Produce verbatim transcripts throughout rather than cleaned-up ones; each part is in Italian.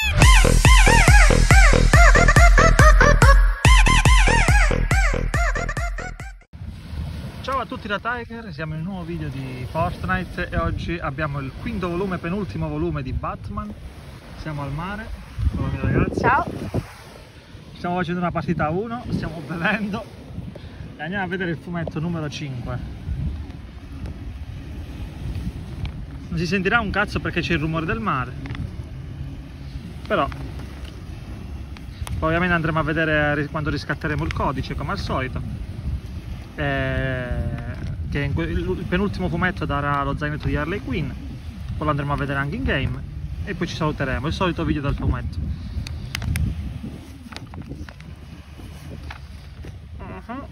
Ciao a tutti da Tiger, siamo in un nuovo video di Fortnite e oggi abbiamo il quinto volume, penultimo volume di Batman. Siamo al mare con i miei ragazzi. Ciao! Stiamo facendo una partita a uno, stiamo bevendo e andiamo a vedere il fumetto numero cinque. Non si sentirà un cazzo perché c'è il rumore del mare, però poi ovviamente andremo a vedere quando riscatteremo il codice come al solito. Eh, che in il penultimo fumetto darà lo zainetto di Harley Quinn, poi lo andremo a vedere anche in game e poi ci saluteremo, il solito video del fumetto. Uh-huh.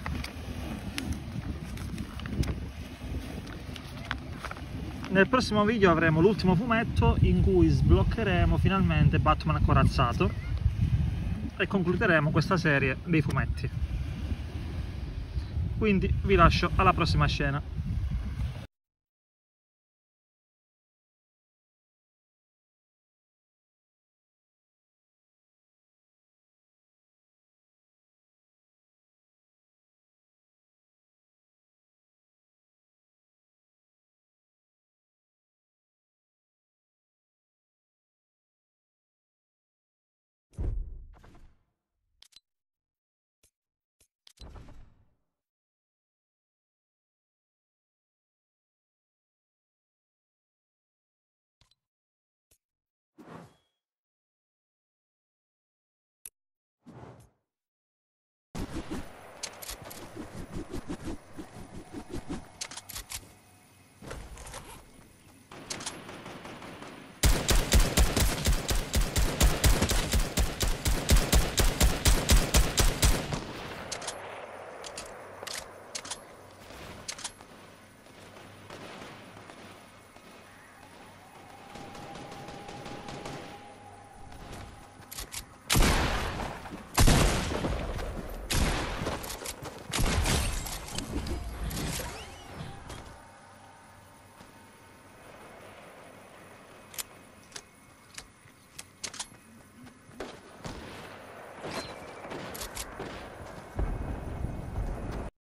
Nel prossimo video avremo l'ultimo fumetto in cui sbloccheremo finalmente Batman corazzato e concluderemo questa serie dei fumetti. Quindi vi lascio alla prossima scena.